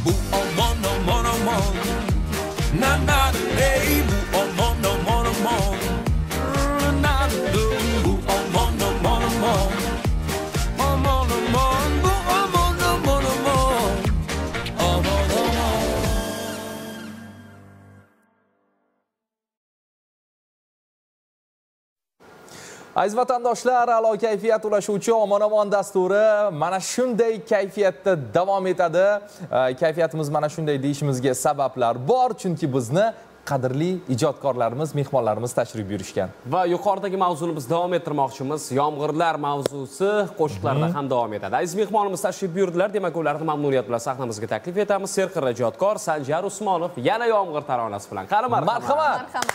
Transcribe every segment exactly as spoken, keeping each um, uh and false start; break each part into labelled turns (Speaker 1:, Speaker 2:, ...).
Speaker 1: bu omon omon omon na na hey bu omon omon omon na bu omon omon omon omon omon bu omon omon omon omon omon.
Speaker 2: Aziz vatandoshlar, a'lo kayfiyat ulashuvchi omon-omon dasturi mana shunday kayfiyatda davom etadi. Kayfiyatimiz mana shunday deyishimizga sabablar bor, chunki bizni qadrli ijodkorlarimiz, mehmonlarimiz tashrif buyurishgan.
Speaker 3: Va yuqoridagi mavzuni biz davom ettirmoqchimiz. Yomg'irlar mavzusi qo'shiqlarda ham davom etadi. Aziz mehmonimiz tashrif buyurdilar, demak ularni mamnuniyat bilan sahnamizga taklif etamiz. Serqirra ijodkor Sanjar Usmonov yana Yomg'ir taronasi bilan. Qani marhamat.
Speaker 2: Marhamat.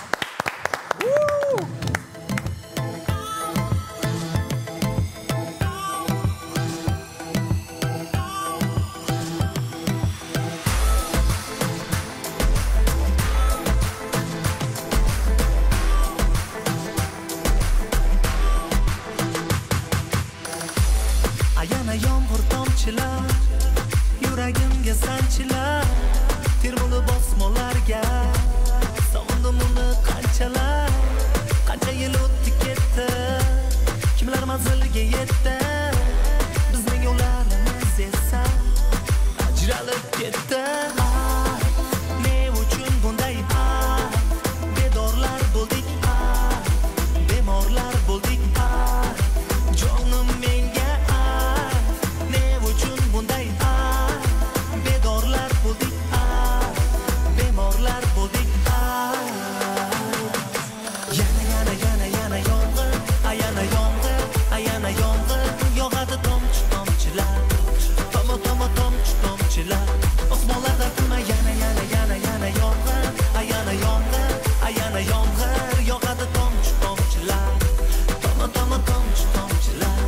Speaker 4: Yuragimga sanchilar, termulib osmonlarga sog'indim uni qanchalar, qancha yil o'tdi ketdi, kimlar manzilga yetdi, bizning yo'llarimiz esa ajralib ketdi. Ne uchun bunday bedorlar bo'ldik, bemorlar bo'ldik, jonim menga ne uchun bunday bedorlar bo'ldik, bemorlar bo'ldik. Yana yana yana yana yomg'ir, yana yomg'ir, yana yomg'ir yog'adi tomchi tomchilar, tomo tomo tomchi tomchilar osmonlarda kulma. Yana yana yana yana yomg'ir, yana yomg'ir, yana yomg'ir yog'adi tomchi tomchilar, tomo tomo tomchi tomchilar.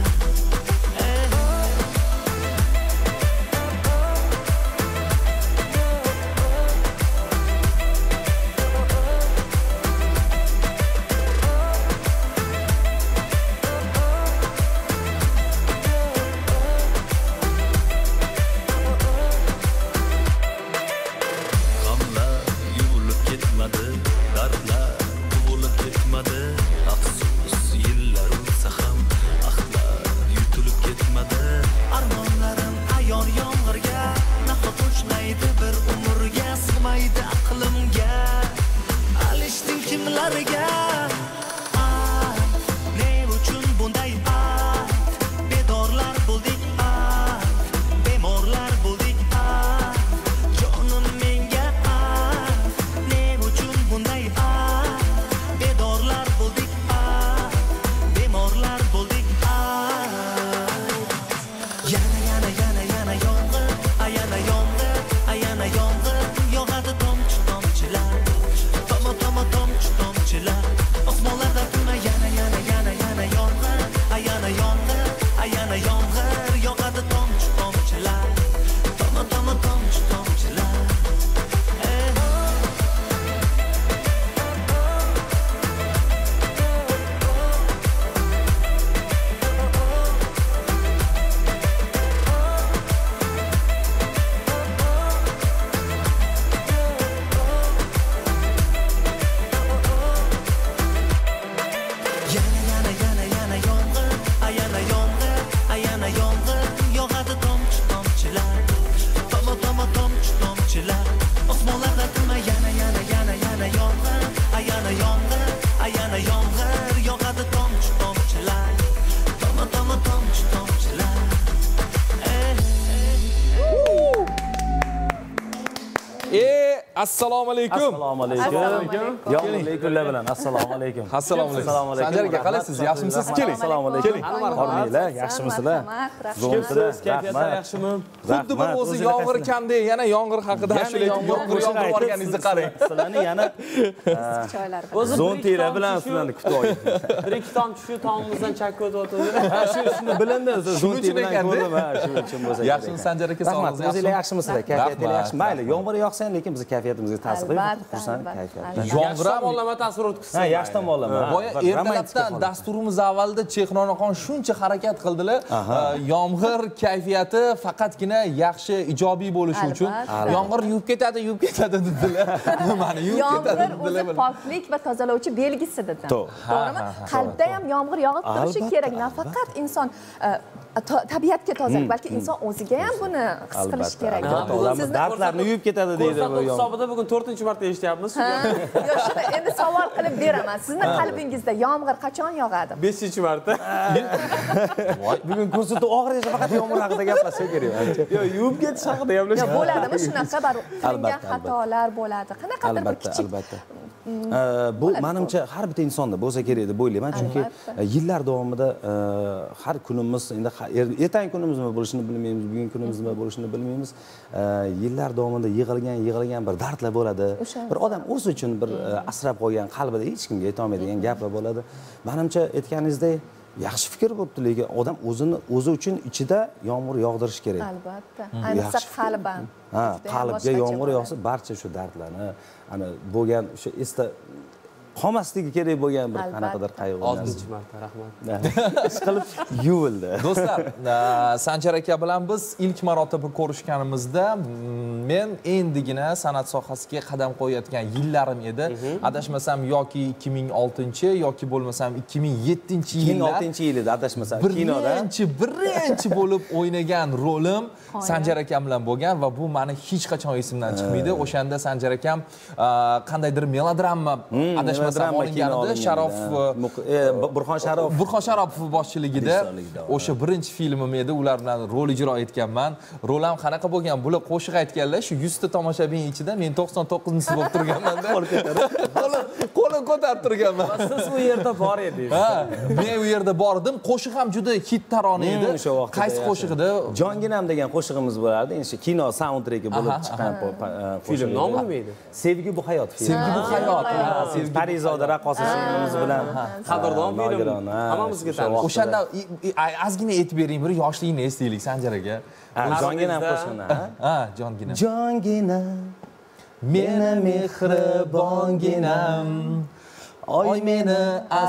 Speaker 2: Assalomu alaykum.
Speaker 5: Assalomu alaykum. Yomg'irli kunlar bilan assalomu alaykum.
Speaker 2: Assalomu alaykum. Sanjar aka, qalaysiz? Yaxshimisiz? Keling.
Speaker 5: Assalomu alaykum. Hormanglar, yaxshimisizlar?
Speaker 3: Zo'rsiz, kayfiyatlar yaxshimi?
Speaker 2: Xuddi bir o'zi yomg'ir kamda yana yomg'ir haqida ashulaga yomg'ir yomg'ir borganingizni qarang.
Speaker 5: Sizlarni yana zo'ntilar bilan sizlarni kutib oldim.
Speaker 3: Bir ikki tomchi shu tomimizdan chakka o'tib
Speaker 5: Ha, shu shuni bilindi, zo'nti bilan ko'rdim, ha, shuning uchun bo'lsa.
Speaker 2: Yaxshimi Sanjar aka, sog'lig'ingiz yaxshimi?
Speaker 5: O'zinglar yaxshimisizlar? Kayfiyatingiz yaxshimi? Mayli, yomg'ir yog'sa ham, lekin biz kayfiyat kayfiyatimizga ta'sir qiladi.
Speaker 6: Albatta,
Speaker 5: Xursand
Speaker 6: albatta,
Speaker 5: kayfiyatdan.
Speaker 3: Yaxshi
Speaker 2: Yomg'ir ham
Speaker 3: tomonlama ta'sir o'tkazsa.
Speaker 5: Ha, yaxshi tomonlama.
Speaker 2: boya ertalabdan dasturimiz avvalida Chexnonaxon shuncha harakat qildilar. Yomg'ir kayfiyati faqatgina yaxshi, ijobiy bo'lishi uchun yomg'ir yuvib ketadi, yuvib ketadi dedilar. Nimani yuvib ketadi
Speaker 6: Yomg'ir o'zi poklik va tozalovchi belgisi dedi. To'g'rimi? Qalbda ham yomg'ir yog'ib turishi kerak. Nafaqat inson tabiatga tozalik, balki inson o'ziga ham buni his qilish kerak.
Speaker 5: Sizni dardlarni yuvib ketadi deydi bu
Speaker 3: yomg'ir. Hisobida bugun to'rtinchi marta eshityapmiz.
Speaker 6: Yo'q, shuni endi savol qilib beraman. Sizni qalbingizda yomg'ir qachon yog'adi?
Speaker 3: beshinchi marta.
Speaker 5: Bugun ko'rsatuv oxirigacha faqat yomg'ir haqida gaplashsak kerak.
Speaker 3: Yo'q, yuvib ketish haqida gaplashamiz.
Speaker 6: Yo'q, bo'ladimi shunaqa baribir qilingan xatolar bo'ladi. Qanaqadir bir kichik.
Speaker 5: Albatta. Bu menimcha har bitta insonda bo'lsa kerak deb o'ylayman, chunki yillar davomida har kunimiz endi ertangi kunimiz nima bo'lishini bilmaymiz, bugungi kunimiz nima bo'lishini bilmaymiz. Yillar davomida yig'ilgan, yig'ilgan bir dardlar bo'ladi. Bir odam o'zi uchun bir asrab qo'ygan, qalbida hech kimga aytolmaydigan gaplar bo'ladi. Menimcha aytganingizdek yaxshi fikr bo'pti, lekin odam o'zini o'zi uchun ichida yomg'ir yog'dirish kerak.
Speaker 6: Albatta. Ayniqsa qalban.
Speaker 5: Ha, qalbga yomg'ir yog'sa barcha shu dardlarni, ana bo'lgan o'sha esda qolmasligi kerak bo'lgan bir qanaqadir qayg'u.
Speaker 3: oltinchi marta, rahmat.
Speaker 5: Ish qilib yuvildi.
Speaker 2: Do'stlar, Sanjar aka bilan biz ilk marotaba ko'rishganimizda men endigina san'at sohasiga qadam qo'yayotgan yillarim edi. Adashmasam yoki ikki ming oltinchi yoki bo'lmasam ikki ming yettinchi yillar.
Speaker 5: ikki ming oltinchi yil edi, adashmasam kinoda.
Speaker 2: Birinchi, birinchi bo'lib o'ynagan rolim Sanjar akam bilan bo'lgan va bu meni hech qachon esimdan chiqmaydi. O'shanda Sanjar akam qandaydir melodrama adashmasam olinganida Sharof
Speaker 5: Burxon Sharof
Speaker 2: Burxon Sharopov boshchiligida o'sha birinchi filmim edi. Ular bilan rol ijro etganman. Rol ham qanaqa bo'lgan? Bular qo'shiq aytganlar, shu yuz ta tomoshabin ichida men to'qson to'qqizinchisi bo'lib turganman-da. Qo'lim ko'tarib turganman.
Speaker 3: Siz u yerda bor edingiz.
Speaker 2: Ha, men u yerda bor edim. Qo'shiq ham juda hit tarona edi. Qaysi qo'shiq edi?
Speaker 5: Jonginam degan qo'shig'imiz bo'lardi. Endi kino soundtreki bo'lib chiqqan
Speaker 3: film nomi nima edi?
Speaker 5: Sevgi bu hayot.
Speaker 2: Sevgi bu hayot.
Speaker 5: Parizoda raqqosa singlimiz bilan
Speaker 3: qadrdon film hammamizga tanish.
Speaker 2: O'shanda ozgina aytib bering, bir yoshligini eslaylik Sanjar aka.
Speaker 5: Jonginam qo'shig'ini, ha?
Speaker 2: Ha, jonginam.
Speaker 5: Jonginam,
Speaker 2: meni mehribonginam, oy meni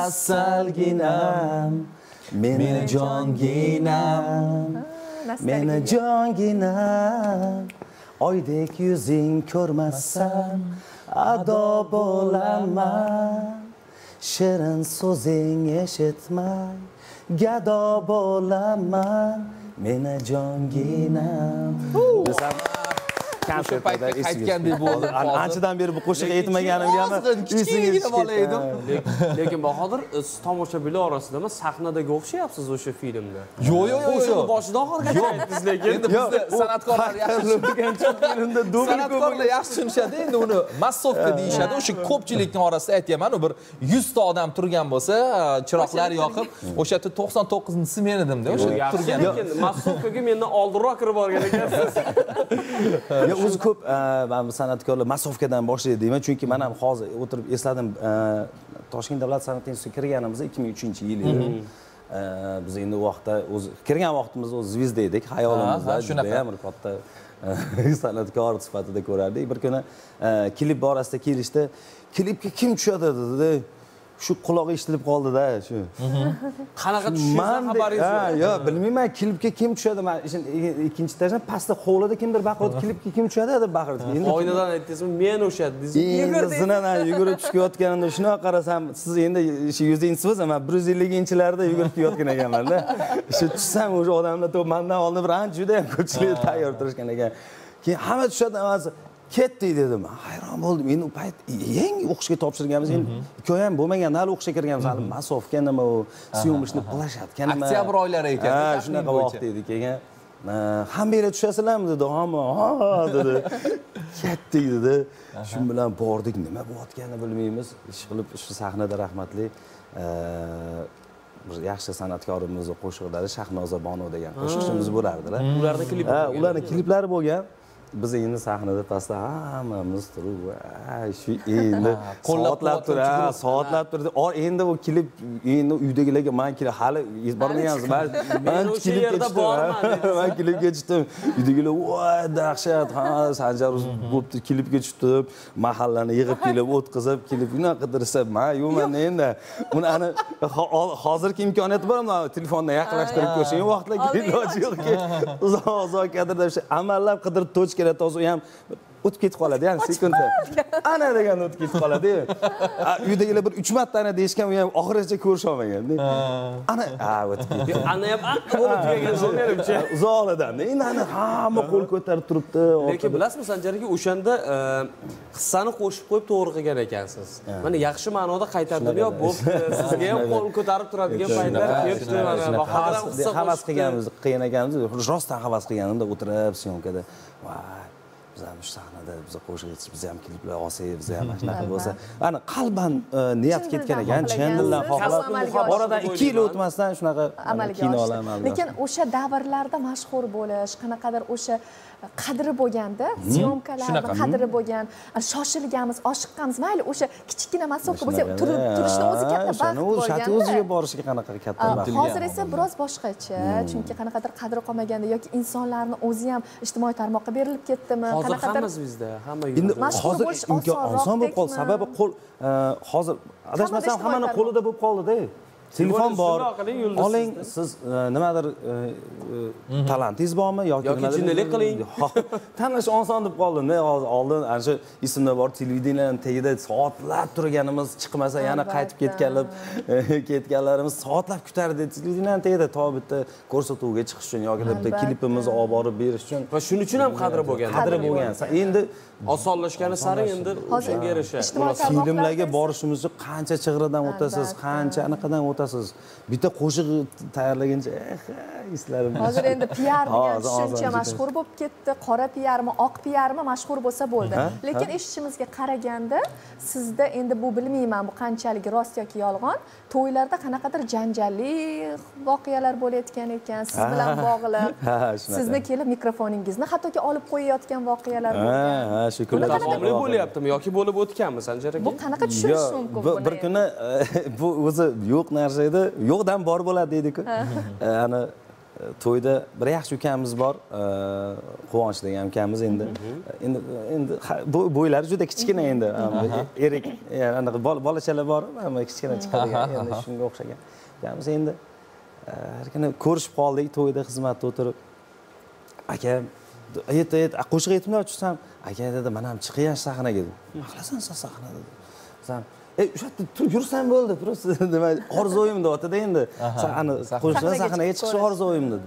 Speaker 2: asalginam, meni jonginam, meni jonginam, oydek yuzing ko'rmasam ado bo'laman, shirin so'zing eshitmay gado bo'laman, meni jonginam. Desam O'sha paytda qaytgandek bo'ldi.
Speaker 5: Anchadan beri bu qo'shiq aytmaganimga ham
Speaker 2: kichkina bola edim.
Speaker 3: Lekin Bahodir, siz tomoshabinlar orasidami sahnadagi o'xshayapsiz o'sha filmda.
Speaker 2: Yo'q, yo'q, yo'q.
Speaker 3: Qo'shiqni boshidan oxirigacha aytdingiz, lekin
Speaker 2: endi bizda san'atkorlar yaxshi
Speaker 5: filmda dubl
Speaker 2: san'atkorlar yaxshi tushunishadi. Endi uni massovka deyishadi. O'sha ko'pchilikning orasida aytayman, bir yuz ta odam turgan bo'lsa, chiroqlar yoqib, o'sha yerda to'qson to'qqizinchisi men edim-da, o'sha turgan.
Speaker 3: Lekin massovkaga mendan oldinroq kirib borgan ekansiz.
Speaker 5: Ya o'zi ko'p mana bu san'atkorlar massovkadan boshlaydi deyman, chunki men ham hozir o'tirib esladim, Toshkent davlat san'at institutiga kirganimizda ikki ming uchinchi yil edi. Biz endi u vaqtda o'zi kirgan vaqtimizda o'z zvizda edik, xayolimizda juda ham bir katta san'atkor sifatida ko'rardik. Bir kuni klip borasida kelishdi, klipga kim tushadi dedi. Shu quloqi eshitilib qoldi-da, shu.
Speaker 3: Qanaqa tushishidan xabaringiz yo'q?
Speaker 5: Ha, yo'q, bilmayman, klipga kim tushadi. Men ikkinchi etajdan pastda hovlida kimdir baqirdi, klipga kim tushadi deb baqirdi.
Speaker 3: Endi oynadan aytdingizmi, men o'sha dedingiz.
Speaker 5: Endi zinadan yugurib tushayotganimda shunaqa qarasam, siz endi shu yuzinchisiz, men bir yuz ellinchilarda yugurib ketayotgan ekanman-da. Shu tushsam, o'sha odamlar to'p mendan oldin bir ancha juda ham ko'pchilik tayyor turishgan ekan. Keyin hamma tushadi, emas ketdi dedim. Hayron bo'ldim. Endi u payt yangi o'qishga topshirganmiz. Endi hikoya ham bo'lmagan, hali o'qishga kirganmiz. Hali masofka nima u, syomishni plashatka nima.
Speaker 2: Oktyabr oylari ekan.
Speaker 5: Ha, shunaqa vaqt edi keyin. Hammanglar tushasizlarmi dedi. Ha, ha dedi. Ketdik dedi. Shu bilan bordik, nima bo'layotganini bilmaymiz. Ish qilib shu sahnada rahmatli bir yaxshi san'atkorimiz qo'shiqlari Shahnoza Bono degan qo'shiqchimiz bo'lardilar.
Speaker 3: Ularning kliplari.
Speaker 5: Ha, ularning kliplari bo'lgan. biz endi sahnada pastda hammamiz turib shu endi soatlab turib soatlab turib endi u klip endi uydagilarga man kelib hali bormagansiz man
Speaker 3: o'sha yerda borman
Speaker 5: man klipga chiqdim uydagilar voy dahshat ha Sanjar bo'pti klipga chiqib mahallani yig'ib kelib o'tkazib klip unaqa qidirsa man yo'q man endi buni ana hozirgi imkoniyati bor telefondan yaqinlashtirib ko'rishing vaqtlarga iloji yo'qki uzoq uzoq kadrda amallab qidirib tochkalar to'g'ri ham o'tib ketib qoladi ya'ni sekundda ana deganda o'tib ketib qoladi uydagilar bir uch marta ana deyishgan u ham oxirigacha ko'risha olmagan ana ha o'tib ketdi
Speaker 3: ana ham aqqa bo'lib tugagan menimcha
Speaker 5: uzoqlardan endi ana hamma qo'l ko'tarib turibdi
Speaker 3: lekin bilasizmi Sanjar aka o'shanda hissani qo'shib qo'yib to'g'ri qilgan ekansiz mana yaxshi ma'noda qaytardimi yo bo'pti sizga ham qo'l ko'tarib turadigan paytlar ketdi mana
Speaker 5: havas qilganmiz qilgan ekanmiz rostdan havas qilganimda o'tirib syomkada voy biz ham shu sahnada biz qo'shiq aytib biz ham kliplar olsak biz ham mana shunaqa bo'lsa ana qalban niyat ketgan ekan chin dildan xohlab oradan ikki yil o'tmasdan shunaqa kinolar amalga
Speaker 6: lekin o'sha davrlarda mashhur bo'lish qanaqadir o'sha qadri bo'lganda syomkalarni qadri bo'lgan shoshilganmiz oshiqqanmiz mayli o'sha kichkina masofka bo'lsa turishni o'zi katta baxt bo'lgan
Speaker 5: o'ziga borishiga qanaqa katta baxt
Speaker 6: hozir esa biroz boshqacha chunki qanaqadir qadri qolmaganda yoki insonlarni o'zi ham ijtimoiy tarmoqqa berilib ketdimi
Speaker 3: hozir hammamiz bizda hamma
Speaker 5: endi hozir imkon oson bo'lib qoldi sababi qo'l hozir adashmasam hammani qo'lida bo'lib qoldida telefon bor oling siz nimadir talantingiz bormi yoki
Speaker 3: jinnilik qiling
Speaker 5: tanlash oson deb qoldimda hozir oldin ana shu esimda bor televideniyaning tagida soatlab turganimiz chiqmasa yana qaytib ketganlar ketganlarimiz soatlab kutardi televideniyaning tagida to bitta ko'rsatuvga chiqish uchun yoki bitta klipimizni olib borib berish uchun
Speaker 3: va shuning uchun ham qadri bo'lgan
Speaker 5: qadri bo'lgan endi
Speaker 3: osonlashgani sari endi shunga yarasha
Speaker 5: filmlarga borishimiz uchun qancha chig'radan o'tasiz qancha anaqadan o'tasiz bitta qo'shiq tayyorlaguncha eslarim
Speaker 6: hozir endi piar degan tushuncha mashhur bo'lib ketdi qora piarmi oq piarmi mashhur bo'lsa bo'ldi lekin eshitishimizga qaraganda sizda endi bu bilmayman bu qanchalik rost yoki yolg'on to'ylarda qanaqadir janjalli voqealar bo'layotgan ekan siz bilan bog'liq sizni kelib mikrofoningizni hattoki olib qo'yayotgan voqealar bo'lgan
Speaker 5: shu kunlar
Speaker 3: davomli bo'lyaptimi yoki bo'lib o'tganmi Sanjar aka
Speaker 6: bu qanaqa tushunish mumkin buni
Speaker 5: bir kuni bu o'zi yo'q narsa edi yo'qdan bor bo'ladi deydi-ku ana to'yda bir yaxshi ukamiz bor Quvonch degan ukamiz endi endi endi bo'ylari juda kichkina endi erik anaqa bolachalar bor hamma kichkina chiqadigan endi shunga o'xshagan ukamiz endi har kuni ko'rishib qoldik to'yda xizmatda o'tirib aka ayt ayt qo'shiq aytmoqchi bo'lsam aka dedi mana ham chiqyapsiz sahnaga dedi nima qilasan sen sahnada dedi san ey o'sha yerda yursam bo'ldi просто nima orzuim deyapti-da endi ana qo'shiqdan sahnaga chiqish orzuim dedi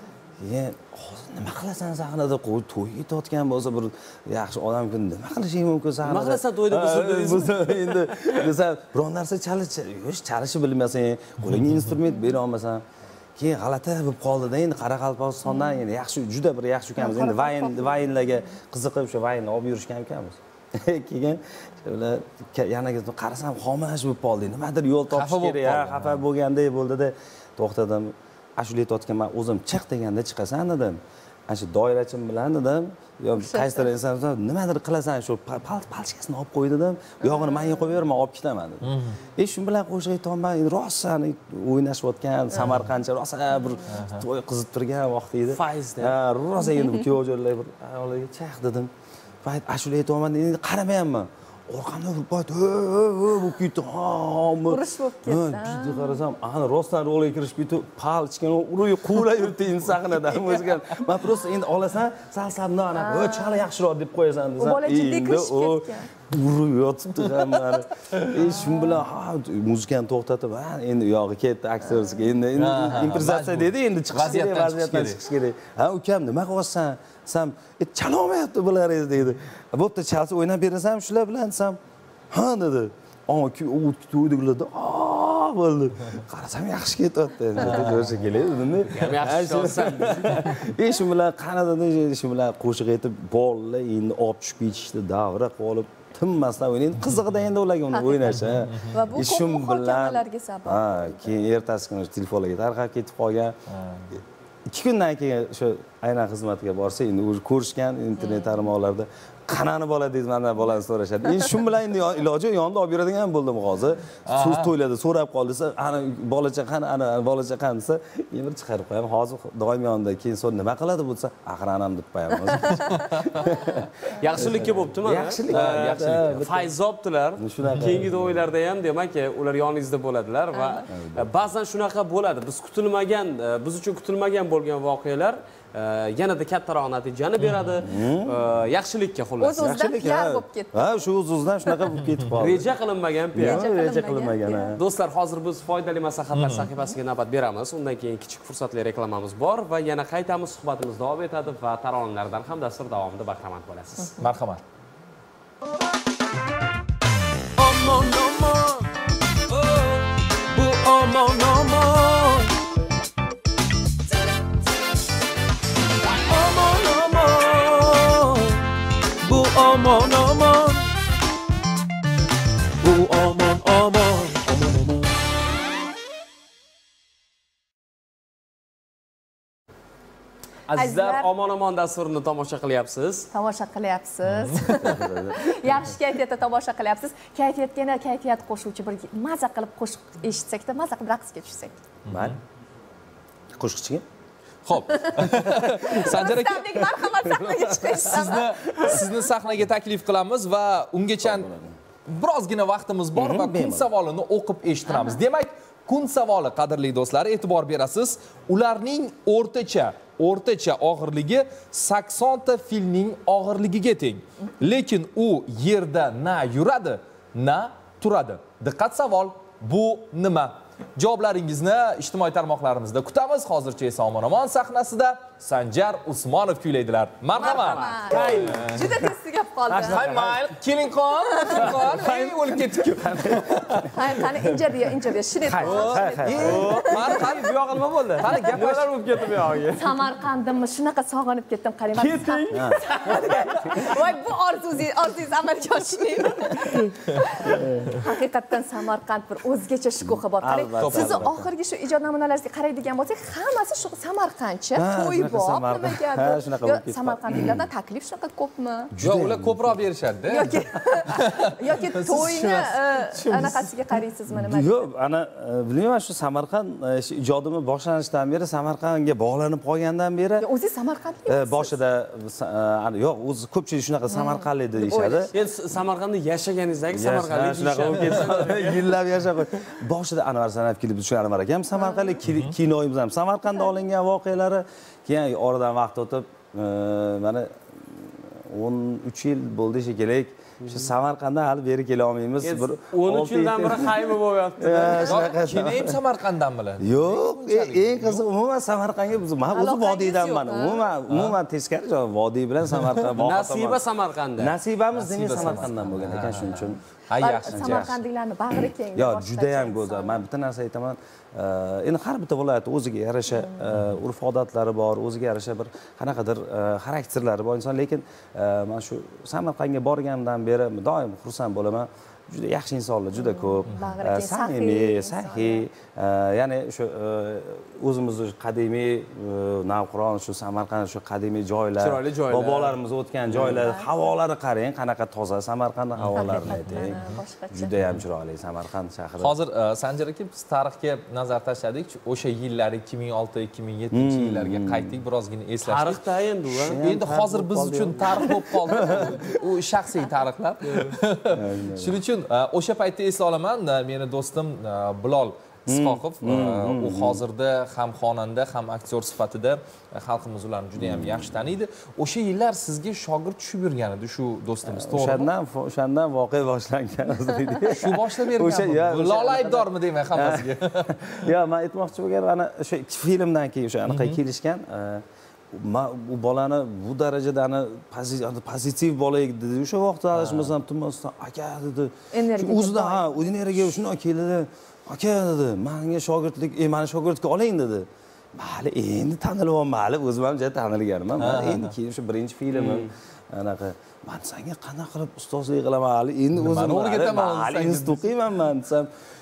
Speaker 5: keyin hozir nima qilasan sahnada to'y ketayotgan bo'lsa bir yaxshi odam-ku nima qilishing mumkin sahnada
Speaker 3: nima qilasan to'yda buzildi
Speaker 5: endi desam biror narsa chalish yo'q chalishni bilmasang qo'lingga instrument bera olmasang keyin g'alati bo'lib qoldi-da endi Qoraqalpog'istondan endi yaxshi juda bir yaxshi ukamiz endi vayn vaynlarga qiziqib o'sha vaynni olib yurishgan ukamiz keyin ular yana qarasam xomash bo'lib qoldi nimadir yo'l topish kerak xafa bo'lganday bo'ldi-da to'xtadim ashula aytayotganman o'zim chiq deganda chiqasan dedim ana shu doirachim bilan dedim yo qaysidir inson nimadir qilasan shu palchkasini olib qo'y dedim yog'ini menga qo'yib ber men olib ketaman dedim e shu bilan qo'shiq aytyapman rosa o'ynashayotgan samarqandcha rosa bir to'y qizib turgan vaqt edi
Speaker 3: fayzda
Speaker 5: ha rosa endi kuyovjo'rlar bir ayollarga chaq dedim payt ashula aytyapman endi qaramayapman orqamda bir payt bo'lib ketdi hamma
Speaker 6: urush bo'lib ketdi
Speaker 5: bitta qarasam ana rostdan rolga kirishib ketib palchkani urib quvlab yuribdi endi sahnadan o'ziga man просто endi olasan sal sal anaqa chala yaxshiroq deb qo'yasan desam
Speaker 6: bola jiddiy kirishib ketgan
Speaker 5: urib yotibdi hammani e shu bilan muzikani to'xtatib ha endi u yog'i ketdi aktyorskiga endi improvizatsiya dedi endi chiqish kerak vaziyatdan chiqish kerak ha ukam nima qilyapsan desam chalolmayapti bular deydi bo'pti chalsa o'ynab berasan shular bilan desam ha dedi to'ydilarda bo'ldi qarasam yaxshi ketyapti o'sha keladi dedimda
Speaker 3: yaxshi olsan
Speaker 5: e shu bilan qani dedi shu bilan qo'shiq aytib bolalar endi olib tushib ketishdi davra qolib tinmasdan o'ynaydi qizig'ida endi ularga uni o'ynash
Speaker 6: va bu ko'p muhokamalarga sabab
Speaker 5: ha keyin ertasi kuni telefonlarga tarqab ketib qolgan ikki kundan keyin o'sha aynan xizmatga borsa endi o'zi ko'rishgan internet tarmoqlarda qanani bola deysiz mana bolani so'rashadi endi shu bilan endi iloji yonida olib yuradigan bo'ldim hozir so'z to'yladi so'rab qoldi desa ana bolacha qani ana bolacha qani desa men bir chiqarib qo'yaman hozir doim yonida keyin so'ra nima qiladi bu desa axir anam deb qo'yaman
Speaker 3: yaxshilikka bo'pti mana
Speaker 5: yaxshilik
Speaker 3: fayzobdilar keyingi to'ylarda ham demak ular yoningizda bo'ladilar va ba'zan shunaqa bo'ladi biz kutilmagan biz uchun kutilmagan bo'lgan voqealar yanada kattaroq natijani beradi yaxshilikka xullas
Speaker 6: o'z-o'zidan piar bo'lib ketdi
Speaker 5: ha shu o'z-o'zidan shunaqa bo'lib ketib qoldi
Speaker 3: reja qilinmagan piar
Speaker 6: reja
Speaker 5: qilinmagan
Speaker 3: do'stlar hozir biz foydali maslahatlar sahifasiga navbat beramiz undan keyin kichik fursatli reklamamiz bor va yana qaytamiz suhbatimiz davom etadi va taronalardan ham dastur davomida bahramand bo'lasiz
Speaker 2: marhamat
Speaker 1: Omon omon bu omon omon Omon omon bu omon omon bu omon omon omon omon
Speaker 3: azizlar omon omon dasturini tomosha qilyapsiz
Speaker 6: tomosha qilyapsiz yaxshi kayfiyatda tomosha qilyapsiz kayfiyatga yana kayfiyat qo'shuvchi bir maza qilib qo'shiq eshitsakda maza qilib raqsga tushsak
Speaker 5: man qo'shiqchiga
Speaker 2: Xo'p. Sanjar aka,
Speaker 6: marhamat sahnaga chiqish.
Speaker 2: sizni sizni sahnaga taklif qilamiz va ungacha birozgina vaqtimiz bor va kun savolini o'qib eshittiramiz. Demak, kun savoli qadrli do'stlar, e'tibor berasiz. Ularning o'rtacha o'rtacha og'irligi sakson ta filning og'irligiga teng. Lekin u yerda na yuradi, na turadi. Diqqat savol, bu nima? Javoblaringizni ijtimoiy tarmoqlarimizda kutamiz. Hozircha esa omon-omon sahnasida Sanjar Usmonov kuylaydilar. Marhamat.
Speaker 6: Juda tez gap qoldi.
Speaker 2: Hay mayl, keling qon, qon, hay o'lib ketdik-ku.
Speaker 6: Hay, qani injabiya, injabiya, shirin.
Speaker 5: hay hay
Speaker 2: Mana qani bu yog'i nima bo'ldi? Qani
Speaker 3: nimalar bo'lib ketdi bu yog'iga
Speaker 6: Samarqandimni shunaqa sog'inib ketdim, qarayman.
Speaker 3: keting
Speaker 6: Voy, bu orzungiz, orzungiz amalga oshmaydi. Haqiqatdan Samarqand bir o'zgacha shukuhi bor. Qarang, sizni oxirgi shu ijod namunalaringizga qaraydigan bo'lsak, hammasi shu Samarqandcha, to'y bor, nimagadir.
Speaker 5: shunaqa
Speaker 6: Yo,
Speaker 5: bo'lib ketdi.
Speaker 6: Samarqandliklardan taklif shunaqa ko'pmi?
Speaker 2: Yo'q, ular ko'proq berishadi-da.
Speaker 6: yoki yoki to'yni anaqasiga qaraysizmi nima?
Speaker 5: yo'q ana bilmayman shu Samarqand shu ijodimiz boshlanishidan beri Samarqandga bog'lanib qolgandan beri
Speaker 6: O'zingiz Samarqandlik.
Speaker 5: boshida yo'q o'zi ko'pchilik shunaqa Samarqandlik deyishadi
Speaker 3: endi Samarqandda yashaganingizdagi Samarqandlik
Speaker 5: shunaqa bo'lib ketdi yillab yashab boshida Anvar Sanab kelib shu Anvar aka ham Samarqandlik kinoyimiz ham Samarqandda olingan voqealari keyin oradan vaqt o'tib mana o'n uch yil bo'ldi shekilli shu Samarqanddan hali beri kela olmaymiz bir
Speaker 3: o'n uch yildan beri qaymi bo'lyapti
Speaker 2: Kino ham Samarqanddan biladi.
Speaker 5: yo'q eng qiziq umuman Samarqandga biz men o'zi vodiydanman umuman umuman teskari vodiy bilan Samarqand
Speaker 3: nasiba Samarqandda
Speaker 5: nasibamiz demak Samarqanddan bo'lgan ekan shuning uchun
Speaker 2: Ay yaxshi.
Speaker 6: Samarqandliklarni bag'ri keng.
Speaker 5: yo juda ham go'zal men bitta narsa aytaman endi har bitta viloyat o'ziga yarasha urf odatlari bor o'ziga yarasha bir qanaqadir xarakterlari bor inson lekin men shu Samarqandga borganimdan beri doim xursand bo'laman juda yaxshi insonlar juda ko'p samimiy saxiy ya'ni shu o'zimizni qadimiy Navqiron shu Samarqand shu qadimiy joylar
Speaker 3: chiroyli joylar
Speaker 5: bobolarimiz o'tgan joylar havolari qarang qanaqa toza Samarqand havolarini ayting juda ham chiroyli Samarqand shahri
Speaker 2: Hozir Sanjar aka biz tarixga nazar tashladik. O'sha yillar ikki ming olti ikki ming yetti yillarga qaytdik, birozgina eslashdik.
Speaker 3: tarixda endi u
Speaker 2: Endi hozir biz uchun tarix bo'lib qoldi. U shaxsiy tarixlar. Shuning uchun o'sha paytda esla olaman, meni do'stim Bilol Isqoqov, u hozirda ham xonanda, ham aktyor sifatida xalqimiz ularni juda ham yaxshi taniydi. O'sha yillar sizga shogird tushib yurgan edi shu do'stimiz, to'g'rimi?
Speaker 5: O'shandan o'shandan voqea boshlangan o'zida.
Speaker 2: Shu boshlab bergan. Bilol aybdormi deyman hammasiga.
Speaker 5: Yo, men aytmoqchi bo'lganim ana o'sha ikki filmdan keyin o'sha anaqa kelishgan bu bolani bu darajada ana pozitiv bola edi. O'sha vaqtda adashmasam Tumasdan aka dedi. O'zida ha, energiya shunday keldi. Aka dedi, menga shogirdlik, e meni shogirdga oling dedi. Mayli, endi tanilyapman, mayli, o'zim ham juda tanilganman. Men endi keyin shu birinchi filmim anaqa men senga qanaqa qilib ustozlik qilaman, hali endi o'zim o'rgataman, mayli, institut o'qiyman men desam,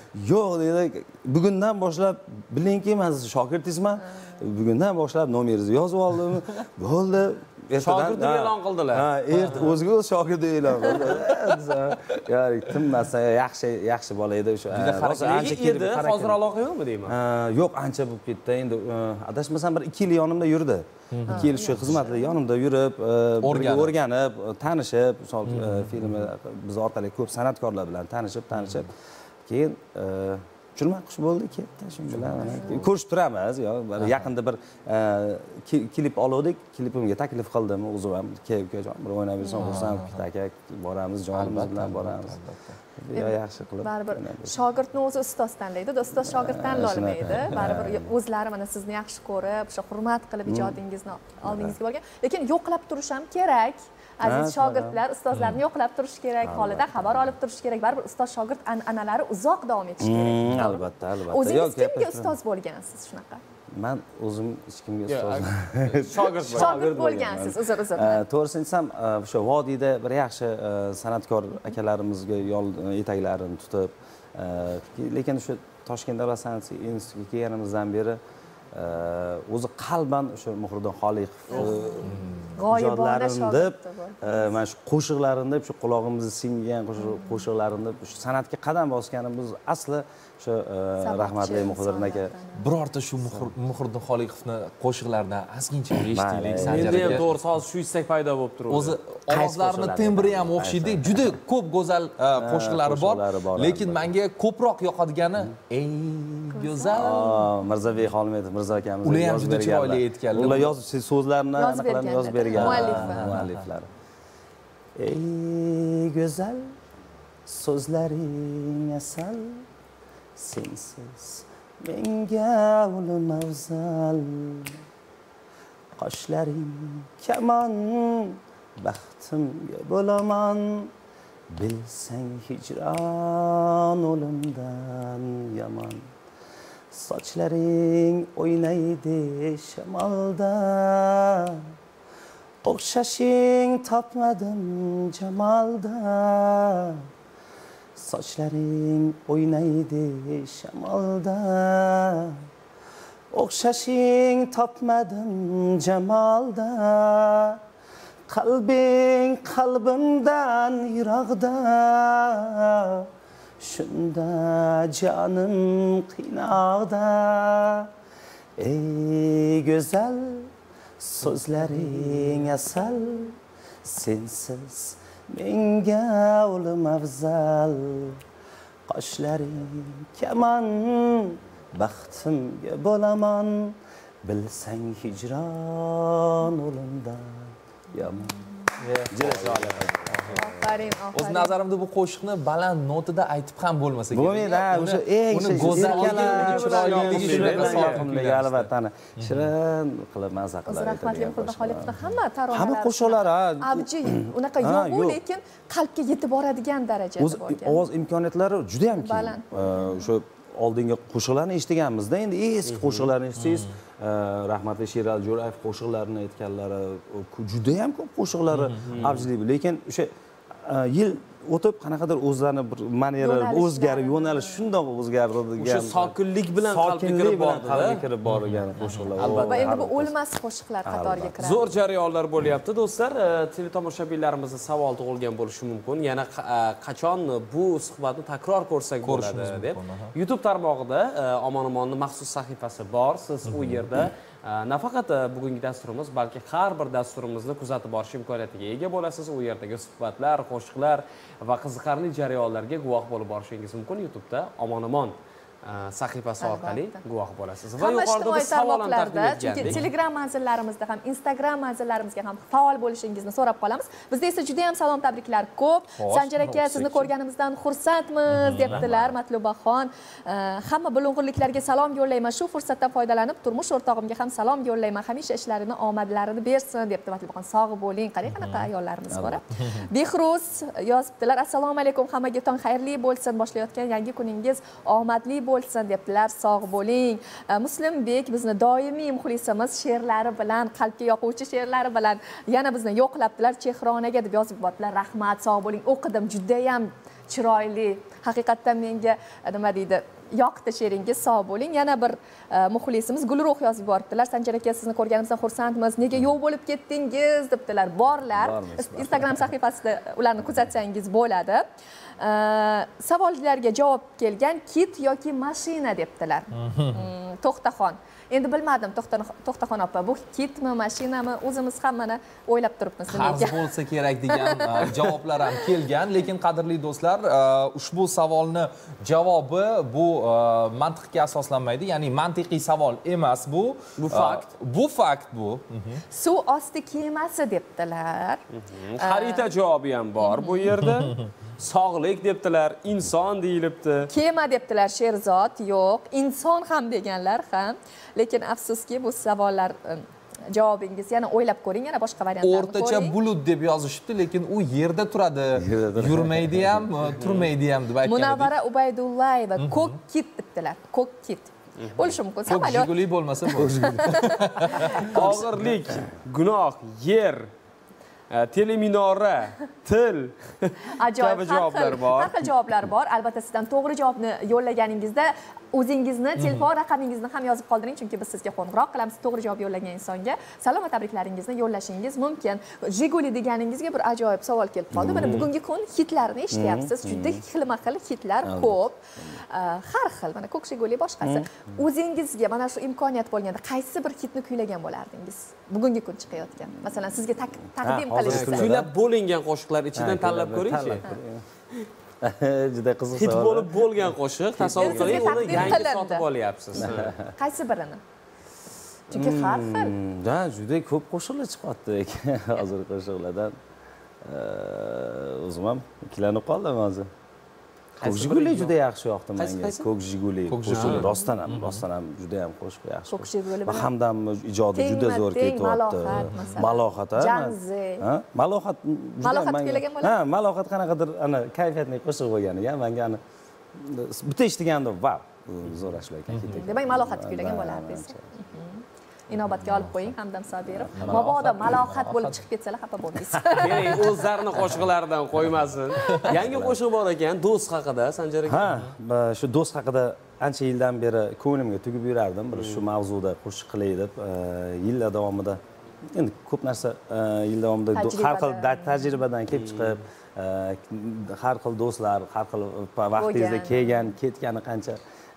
Speaker 5: yo'q dedi, bugundan boshlab bilingki men siz shogirdingizman, bugundan boshlab nomeringizni yozib oldim, bo'ldi.
Speaker 3: Shogird deb e'lon qildilar.
Speaker 5: Ha, erta o'ziga o'zi shogird deb e'lon qildi. Ya'ni tinmasa yaxshi yaxshi bola edi o'sha.
Speaker 3: Ancha kelib hozir aloqa yo'qmi deyman?
Speaker 5: Yo'q, ancha bo'lib ketdi. Endi adashmasam bir ikki yil yonimda yurdi. ikki yil shu xizmatda yonimda yurib, o'rganib, tanishib, misol filmda biz orqali ko'p san'atkorlar bilan tanishib, tanishib, keyin Jurma xush bo'ldi, ketdi. Shu bilan ko'rishib turamiz. Yaqinda bir klip oldik, klipimga taklif qildim, o'zim ham ukajon bir o'ynab bersam, xursand aka, boramiz, jonimiz bilan boramiz. Ya yaxshi qilib.
Speaker 6: Baribir shogirdni o'zi ustoz tanlaydi, ustoz shogird tanlolmaydi. Baribir o'zlari mana sizni yaxshi ko'rib, o'sha hurmat qilib ijodingizni oldingizga borgan. Lekin yo'qlab turish ham kerak. Aziz shogirdlar, ustozlarni yo'qlab turish kerak, holidan xabar olib turish kerak. Baribir ustoz shogird an'analari uzoq davom etishi kerak.
Speaker 5: Albatta, albatta.
Speaker 6: O'zingiz kimga ustoz bo'lgansiz shunaqa?
Speaker 5: Men o'zim hech kimga ustoz
Speaker 3: shogird
Speaker 6: shogird bo'lgansiz, uzr uzr.
Speaker 5: To'g'risini aytsam, o'sha vodiyda bir yaxshi san'atkor akalarimizga yo'l etaklarini tutib, lekin o'sha Toshkent davlat san'at institutiga kelganimizdan beri o'zi qalban o'sha Muhriddin Xoliqov ijodlarini deb, mana shu qo'shiqlarini deb, shu quloqimizga singgan qo'shiqlarini deb, shu san'atga qadam bosganimiz asli shu rahmatli Muhriddin aka.
Speaker 2: Birorta shu Muhriddin Xoliqovni qo'shiqlaridan ozgincha eshitaylik
Speaker 3: Sanjar aka. Endi ham to'g'risi hozir shu istak paydo bo'lib turibdi.
Speaker 2: O'zi ovozlarini tembri ham o'xshaydi, juda ko'p go'zal qo'shiqlari bor, lekin menga ko'proq yoqadigani ey go'zal
Speaker 5: Mirzabek Xolmetov Mirzo akamiz
Speaker 2: ular ham juda chiroyli aytganlar.
Speaker 5: Ular yozib so'zlarini aniqlarni yozib bergan mualliflar. Ey go'zal so'zlaring asal, sensiz menga o'lim afzal. Qoshlaring kamon, baxtimga bo'laman, bilsang hijron o'limdan yomon. Sochlaring o'ynaydi shamolda, o'xshashing topmadim jamolda. Sochlaring o'ynaydi shamolda, o'xshashing topmadim jamolda. Qalbing qalbimdan yiroqda, shunda jonim qiynoqda. Ey go'zal so'zlaring asal, sensiz menga o'lim afzal. Qoshlaring kamon, baxtimga bo'laman, bilsang hijron o'limdan yomon.
Speaker 2: O'z nazarimda bu qo'shiqni baland notida aytib ham bo'lmasa kerak.
Speaker 5: Bo'lmaydi, o'sha eng
Speaker 2: go'zalligi, chiroyliligi shunaqa
Speaker 5: sohibligi albatta shirin qilib maza qiladi.
Speaker 6: Rahmatli Muhriddin Xoliqovning hamma taronalari,
Speaker 5: hamma qo'shiqlari
Speaker 6: abji, unaqa yo'q, lekin qalbga yetib boradigan darajada bo'lgan.
Speaker 5: Ovoz imkoniyatlari juda ham keng. O'sha oldingi qo'shiqlarni eshitganmizda, endi eski qo'shiqlarni eshitsangiz, rahmatli Sherali Jo'rayev qo'shiqlarini aytganlari juda ham ko'p qo'shiqlari avjli, lekin o'sha yil o'tib qanaqadir o'zlarini bir manera o'zgarib, yo'nalish shundoq o'zgardi degan.
Speaker 3: O'sha sokinlik bilan qalbga kirib bordi,
Speaker 5: qalbga kirib borgan qo'shiqlar.
Speaker 6: Albatta, endi bu o'lmas qo'shiqlar qatoriga kiradi.
Speaker 3: Zo'r jarayonlar bo'lyapti, do'stlar. Teletomoshabinlarimizda savol tug'ilgan bo'lishi mumkin. Yana qachon bu suhbatni takror ko'rsak bo'ladi deb. YouTube tarmog'ida Omon-Omonning maxsus sahifasi bor. Siz u yerda nafaqat bugungi dasturimiz, balki har bir dasturimizni kuzatib borish imkoniyatiga ega bo'lasiz. U yerdagi suhbatlar, qo'shiqlar va qiziqarli jarayonlarga guvoh bo'lib borishingiz mumkin. YouTube'da Omon-Omon sahifasi orqali guvoh bo'lasiz.
Speaker 6: Va yuqorida savol ham taqdim etgandik. Telegram manzillarimizda ham, Instagram manzillarimizga ham faol bo'lishingizni so'rab qolamiz. Bizda esa juda ham salom, tabriklar ko'p. Sanjar aka, sizni ko'rganimizdan xursandmiz debdilar Matlubaxon. Hamma bulung'urliklarga salom yo'llayman. Shu fursatdan foydalanib turmush o'rtog'imga ham salom yo'llayman. Hamisha ishlarini, omadlarini bersin debdi Matlubaxon. Sog' bo'ling. Qarang, qanaqa ayollarimiz bor. Behruz yozibdilar. Assalomu alaykum, hammaga tong xayrli bo'lsin. Boshlayotgan yangi kuningiz omadli bo'lsin debdilar. Sog' bo'ling. Muslimbek bizni doimiy muxlisimiz, she'rlari bilan, qalbga yoquvchi she'rlari bilan yana bizni yo'qlabdilar. Chehronaga deb yozib bordilar. Rahmat, sog' bo'ling. O'qidim, juda ham chiroyli, haqiqatdan menga nima deydi, yoqdi she'ringiz, sog' bo'ling. Yana bir muxlisimiz Gulruh yozib yuboribdilar. Sanjar aka, sizni ko'rganimizdan xursandmiz. Nega yo'q bo'lib ketdingiz debdilar. Borlar. Instagram sahifasida ularni kuzatsangiz bo'ladi. Savollarga javob kelgan, kit yoki mashina debdilar. To'xtaxon. Endi bilmadim, To'xtaxon opa, bu kitmi, mashinami, o'zimiz ham mana o'ylab turibmiz.
Speaker 2: Qarz bo'lsa kerak degan javoblar ham kelgan, lekin qadrli do'stlar, ushbu savolni javobi bu mantiqga asoslanmaydi, ya'ni mantiqiy savol emas bu.
Speaker 3: Bu fakt.
Speaker 2: Bu fakt bu.
Speaker 6: Suv osti kemasi debdilar.
Speaker 3: Xarita javobi ham bor bu yerda. Sog'lik debdilar, inson deyilibdi.
Speaker 6: Kema debdilar, Sherzod yo'q, inson ham deganlar ham. Lekin afsuski bu savollar javobingiz yana o'ylab ko'ring, yana boshqa variantlarni ko'ring.
Speaker 2: O'rtacha bulut deb yozishibdi, lekin u yerda turadi. Yurmaydi ham, turmaydi ham deb aytgan edik.
Speaker 6: Munavvara Ubaydullayeva ko'k kit debdilar. Ko'k kit. Bo'lishi mumkin.
Speaker 2: Ko'k Jiguli bo'lmasa bo'lishi.
Speaker 3: Og'irlik, gunoh, yer, teleminora, til kabi javoblar bor.
Speaker 6: Har xil javoblar bor. Albatta sizdan to'g'ri javobni yo'llaganingizda o'zingizni, telefon raqamingizni ham yozib qoldiring, chunki biz sizga qo'ng'iroq qilamiz. To'g'ri javob yo'llagan insonga salom va tabriklaringizni yo'llashingiz mumkin. Jiguli deganingizga bir ajoyib savol kelib qoldi. Mana bugungi kun hitlarni eshityapsiz. Juda xilma-xil hitlar ko'p. Har xil, mana ko'k Jiguli boshqasi. O'zingizga mana shu imkoniyat bo'lganda qaysi bir hitni kuylagan bo'lardingiz? Bugungi kun chiqayotgan. Masalan, sizga taqdim qilishsa.
Speaker 3: Kuylab bo'lingan qo'shiqlar ichidan tanlab ko'ring-chi.
Speaker 5: Juda qiziq savol.
Speaker 3: Hit bo'lib bo'lgan qo'shiq, tasavvur qiling, uni yangi sotib olyapsiz.
Speaker 6: Qaysi birini? Chunki har xil.
Speaker 5: Da, juda ko'p qo'shiqlar chiqyapti ekan hozir qo'shiqlardan. O'zim ham ikkilanib qoldim hozir. Ko'k Jiguli juda yaxshi yoqdi menga. Ko'k Jiguli. Rostdan ham, rostdan ham juda ham qo'shiq yaxshi.
Speaker 6: Ko'k Jiguli.
Speaker 5: Va hamdam ijodi juda zo'r ketyapti. Malohat, ha? Ha? Malohat juda menga. Ha, Malohat qanaqadir ana kayfiyatli qo'shiq bo'lgan ekan. Menga ana bitta eshitgandim, va zo'r ashula ekan.
Speaker 6: Demak, Malohat kuylagan bo'lardingiz. Inobatga olib qo'ying Hamdam Sobirov. Mabodo Malohat bo'lib chiqib ketsalar xafa bo'lmaysiz.
Speaker 3: Keling, o'zlarining qo'shiqlaridan qo'ymasin. Yangi qo'shiq bor ekan, Do'st haqida, Sanjar aka.
Speaker 5: Ha, shu Do'st haqida ancha yildan beri ko'nglimga tugib yurardim. Bir shu mavzuda qo'shiq qilay deb, yillar davomida endi ko'p narsa yil davomida har xil tajribadan kelib chiqib, har xil do'stlar, har xil vaqtingizda kelgan, ketgani qancha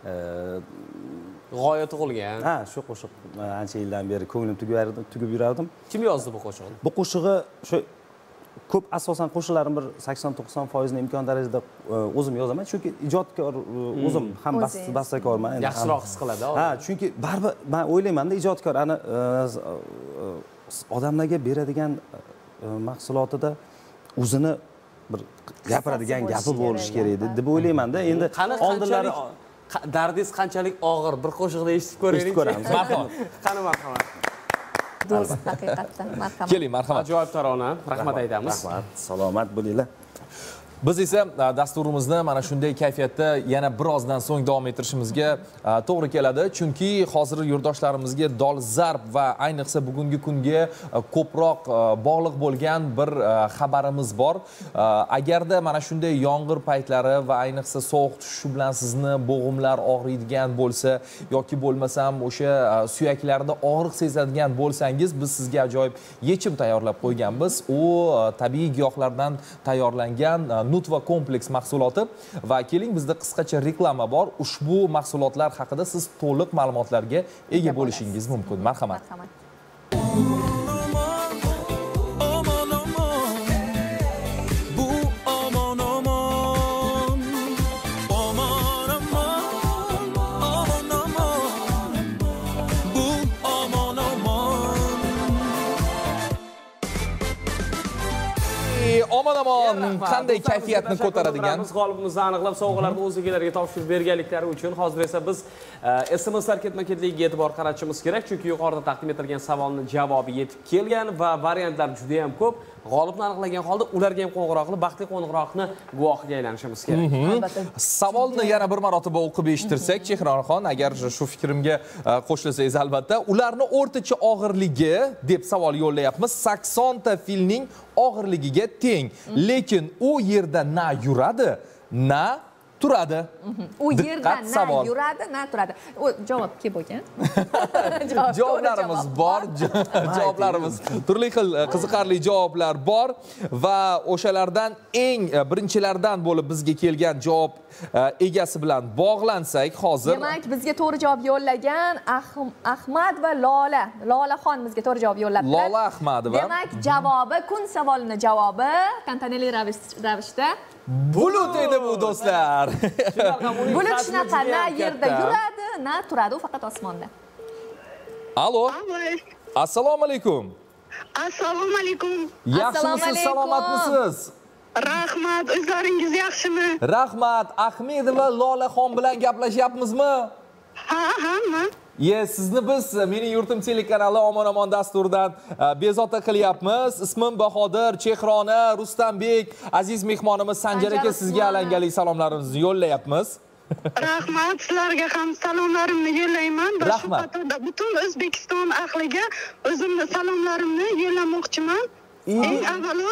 Speaker 3: g'oya tug'ilgan.
Speaker 5: Ha, shu qo'shiq ancha yildan beri ko'nglim tugib yurardim.
Speaker 3: Kim yozdi bu qo'shiqni?
Speaker 5: Bu qo'shig'i shu ko'p asosan qo'shiqlarim bir sakson to'qson foiz ni imkon darajada o'zim yozaman, chunki ijodkor o'zim ham bastakorman.
Speaker 3: Yaxshiroq his qiladi.
Speaker 5: Ha, chunki baribir men o'ylayman-da, ijodkor ana odamlarga beradigan mahsulotida o'zini bir gapiradigan gapi bo'lishi kerak deb o'ylayman-da. Endi oldinlari dardingiz qanchalik og'ir, bir qo'shiqda eshitib ko'raylik.
Speaker 3: Marhamat. Qani marhamat.
Speaker 6: Do'st, haqiqatdan marhamat.
Speaker 2: Keling, marhamat.
Speaker 3: Ajoyib tarona, rahmat aytamiz.
Speaker 5: Rahmat, salomat bo'linglar.
Speaker 2: Biz esa dasturimizni mana shunday kayfiyatda yana birozdan so'ng davom ettirishimizga to'g'ri keladi, chunki hozir yurtdoshlarimizga dolzarb va ayniqsa bugungi kunga ko'proq bog'liq bo'lgan bir xabarimiz bor. Agarda mana shunday yomg'ir paytlari va ayniqsa sovuq tushishi bilan sizni bo'g'imlar og'riydigan bo'lsa yoki bo'lmasam o'sha suyaklarda og'riq sezadigan bo'lsangiz, biz sizga ajoyib yechim tayyorlab qo'yganmiz. U tabiiy giyohlardan tayyorlangan nut va kompleks mahsuloti va keling bizda qisqacha reklama bor. Ushbu mahsulotlar haqida siz to'liq ma'lumotlarga ega bo'lishingiz mumkin. Marhamat.
Speaker 6: Marhamat.
Speaker 2: Omon-omon qanday kayfiyatni ko'taradigan
Speaker 3: g'olibimizni aniqlab sovg'alarni o'z egalariga topshirib berganliklari uchun hozir esa biz S M Slar ketma-ketligiga e'tibor qaratishimiz kerak, chunki yuqorida taqdim etilgan savolning javobi yetib kelgan va variantlar juda ham ko'p. G'olibni aniqlagan holda ularga ham qo'ng'iroq qilib, baxtli qo'ng'iroqni guvohiga aylanishimiz kerak.
Speaker 2: Savolni yana bir marotaba o'qib eshittirsak, Chehronxon, agar shu fikrimga qo'shilsangiz albatta, ularning o'rtacha og'irligi deb savol yo'llayapmiz. sakson ta filning og'irligiga teng. Lekin u yerda na yuradi, na turadi.
Speaker 6: U yerda na
Speaker 2: savol.
Speaker 6: yuradi, na turadi. U javob kelib bo'lgan.
Speaker 2: Javoblarimiz bor, javoblarimiz turli xil qiziqarli javoblar bor va o'shalardan eng birinchilardan bo'lib bizga kelgan javob egasi bilan bog'lansak hozir.
Speaker 6: Demak, bizga to'g'ri javob yo'llagan Ahmad va Lola. Lolaxon bizga to'g'ri javob yo'llabdi.
Speaker 2: Lola Ahmadova.
Speaker 6: Demak, javobi kun savolining javobi tantanali ravishda
Speaker 2: bulut edi bu do'stlar.
Speaker 6: bulut shunaqa na yerda yuradi, na turadi, u faqat osmonda.
Speaker 2: Alo. Assalomu alaykum.
Speaker 7: Assalomu alaykum.
Speaker 2: Yaxshimisiz, salomatmisiz?
Speaker 7: Rahmat, o'zlaringiz yaxshimi?
Speaker 2: Rahmat, Ahmedova Lolaxon bilan gaplashyapmizmi?
Speaker 7: Ha, hamma.
Speaker 2: Ye, sizni biz Mening yurtim telekanali Omon-Omon dasturidan bezovta qilyapmiz. Ismim Bahodir, Chehrona, Rustambek, aziz mehmonimiz Sanjar aka sizga alangali salomlarimizni yo'llayapmiz.
Speaker 7: Rahmat, sizlarga ham salomlarimni yo'llayman.
Speaker 2: Rahmat.
Speaker 7: Butun O'zbekiston ahliga o'zimni salomlarimni yo'llamoqchiman. Eng avvalo,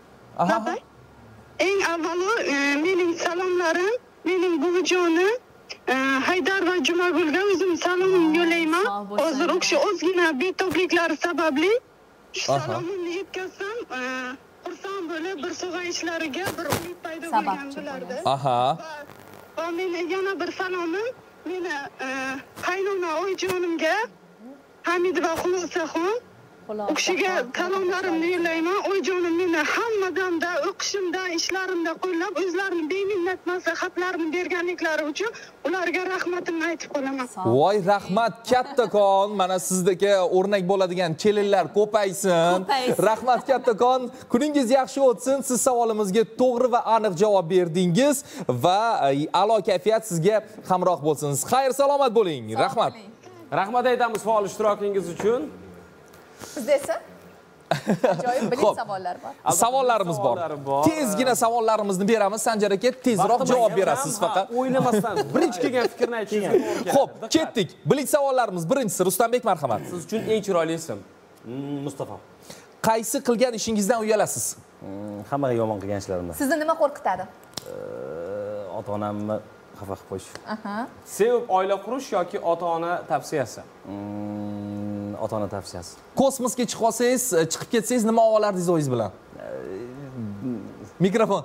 Speaker 7: eng avvalo mening salomlarim mening buvijonim Haydar va Jumagulga o'zim salomimni yo'llayman. Hozir o'sha o'zgina betobliklari sababli salomimni yetkazsam, xursand bo'lib bir sog'ayishlariga bir umid paydo bo'lgan bo'lardi.
Speaker 2: Aha.
Speaker 7: Va meni yana bir salomim meni qaynona oyijonimga Hamidova Xulosaxon. U kishiga salomlarimni yo'llayman. Oyijonim meni hammadanda, o'qishimda, ishlarimda qo'llab, o'zlarining beminnat maslahatlarini berganliklari uchun ularga rahmatimni aytib qolaman.
Speaker 2: Voy, rahmat kattakon. Mana sizdagi o'rnak bo'ladigan kelinlar ko'paysin. Rahmat kattakon. Kuningiz yaxshi o'tsin. Siz savolimizga to'g'ri va aniq javob berdingiz va a'lo kayfiyat sizga hamroh bo'lsin. Xayr, salomat bo'ling. Rahmat.
Speaker 3: Rahmat aytamiz faol ishtirokingiz uchun.
Speaker 6: Bizda esa ajoyib bilim savollar bor.
Speaker 2: Savollarimiz bor. Tezgina savollarimizni beramiz. Sanjar aka tezroq javob berasiz faqat.
Speaker 3: O'ylamasdan birinchi kelgan fikrni aytishingiz kerak.
Speaker 2: Xo'p, ketdik. Bilik savollarimiz. Birinchisi Rustambek marhamat.
Speaker 3: Siz uchun eng chiroyli ism Mustafa.
Speaker 2: Qaysi qilgan ishingizdan uyalasiz?
Speaker 5: Hammaga yomon qilgan ishlarimdan.
Speaker 6: Sizni nima qo'rqitadi?
Speaker 5: Ota-onamni xafa qilib qo'yish.
Speaker 6: Aha.
Speaker 3: Sevib oila qurish yoki ota-ona tavsiyasi?
Speaker 5: Ota-ona tavsiyasi.
Speaker 2: Kosmosga chiqib olsangiz, chiqib ketsangiz nima olardingiz o'zingiz bilan? Mikrofon.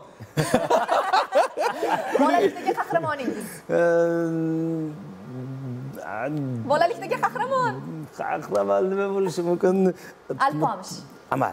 Speaker 6: Bolalikdagi qahramoningiz. Bolalikdagi qahramon.
Speaker 5: Qahramon nima bo'lishi mumkin?
Speaker 6: Alpomish.
Speaker 5: Amal.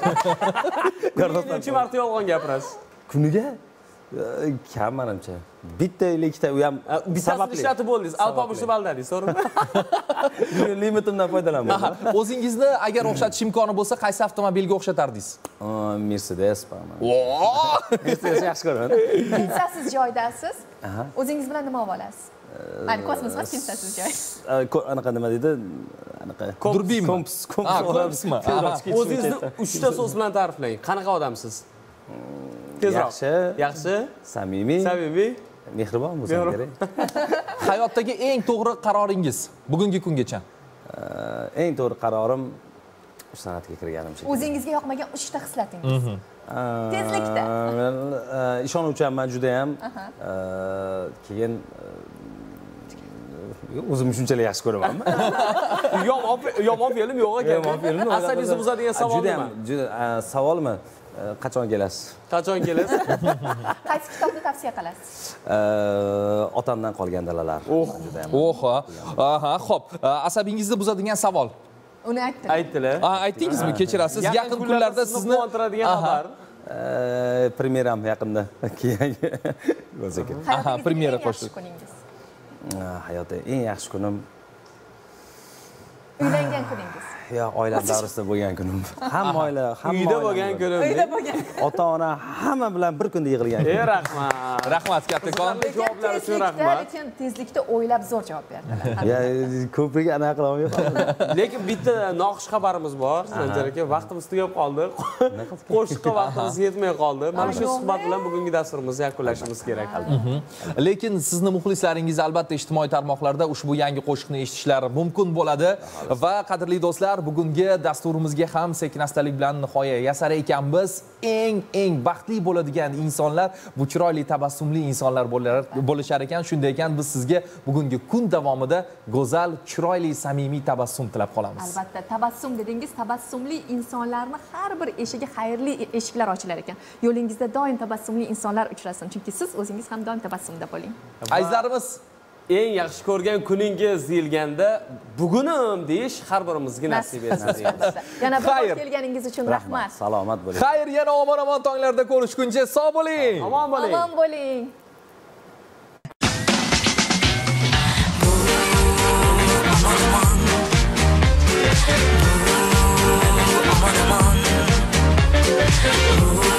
Speaker 3: Necha marta yolg'on gapirasiz?
Speaker 5: Kuniga kam menimcha. Bitta yoki ikkita u ham
Speaker 3: sababli ishlatib bo'ldingiz. Alpomishni baldadingiz, to'g'rimi?
Speaker 5: Limitimdan foydalanmayman.
Speaker 2: O'zingizni agar o'xshatish imkoni bo'lsa, qaysi avtomobilga o'xshatardingiz?
Speaker 5: Mercedes paman. Mercedes yaxshi ko'raman.
Speaker 6: Kimsasiz joydasiz. O'zingiz bilan nima olib olasiz? Mana kosmos emas, kimsasiz joy.
Speaker 5: Anaqa nima deydi? Anaqa
Speaker 2: Durbin.
Speaker 5: Komps, komps
Speaker 2: kompsmi?
Speaker 3: O'zingizni uchta so'z bilan ta'riflang. Qanaqa odamsiz? Tezroq.
Speaker 5: Yaxshi,
Speaker 3: yaxshi,
Speaker 5: samimiy,
Speaker 3: samimiy,
Speaker 5: mehribon bo'lsa kerak.
Speaker 2: Hayotdagi eng to'g'ri qaroringiz bugungi kungacha?
Speaker 5: Eng to'g'ri qarorim uch san'atga kirganim shekilli.
Speaker 6: O'zingizga yoqmagan uchta xislatingiz. Tezlikda.
Speaker 5: Men ishonuvchanman juda ham. Keyin o'zim shunchalik yaxshi ko'ramanmi?
Speaker 3: Yomon yomon film yo'q ekan.
Speaker 5: Yomon film.
Speaker 3: Asabingizni buzadigan savol nima?
Speaker 5: Juda savolmi? Qachon kelasiz?
Speaker 3: Qachon kelasiz?
Speaker 6: Qaysi kitobni tavsiya qilasiz?
Speaker 5: Otamdan qolgan dalalar.
Speaker 2: Oho. Aha, xo'p. Asabingizni buzadigan savol.
Speaker 6: Uni aytdim.
Speaker 3: Aytdilar.
Speaker 2: Ha, aytdingizmi? Kechirasiz. Yaqin kunlarda sizni
Speaker 3: quvontiradigan xabar.
Speaker 5: Premyeram yaqinda. Keyin bo'lsa kerak.
Speaker 2: Aha, premyera qo'shib.
Speaker 5: Hayotda eng yaxshi kunim
Speaker 6: uylangan kuningiz.
Speaker 5: Yo, oilam davrasida bo'lgan kunim. Hamma oila, hamma
Speaker 3: uyda bo'lgan kunim.
Speaker 6: Uyda bo'lgan.
Speaker 5: Ota-ona hamma bilan bir kunda yig'ilgan.
Speaker 3: Ey rahmat.
Speaker 2: Rahmat kattakon.
Speaker 3: Javoblar uchun rahmat.
Speaker 6: Lekin tezlikda o'ylab zo'r javob berdilar.
Speaker 5: Ya, ko'priga anaqa qila olmayapman.
Speaker 3: Lekin bitta noxush xabarimiz bor. Sanjar aka, vaqtimiz tugab qoldi. Qo'shiqqa vaqtimiz yetmay qoldi. Mana shu suhbat bilan bugungi dasturimizni yakunlashimiz kerak.
Speaker 2: Lekin sizni muxlislaringiz albatta ijtimoiy tarmoqlarda ushbu yangi qo'shiqni eshitishlari mumkin bo'ladi va qadrli do'stlar, bugungi dasturimizga ham sekin-astalik bilan nihoya yasar ekanmiz. Eng eng baxtli bo'ladigan insonlar bu chiroyli tabassumli insonlar bo'lishar ekan. Shunday ekan biz sizga bugungi kun davomida go'zal, chiroyli, samimiy tabassum tilab qolamiz.
Speaker 6: Albatta, tabassum dedingiz, tabassumli insonlarni har bir eshigi xayrli eshiklar ochilar ekan. Yo'lingizda doim tabassumli insonlar uchrasin, chunki siz o'zingiz ham doim tabassumda bo'ling.
Speaker 2: Azizlarimiz,
Speaker 3: eng yaxshi ko'rgan kuningiz deyilganda bugunim deyish har birimizga nasib etsin deymiz.
Speaker 6: Yana bir bor kelganingiz uchun rahmat.
Speaker 5: Salomat bo'ling.
Speaker 2: Xayr, yana omon-omon tonglarda ko'rishguncha sog' bo'ling.
Speaker 3: Omon bo'ling.
Speaker 6: Omon bo'ling.
Speaker 1: Oh,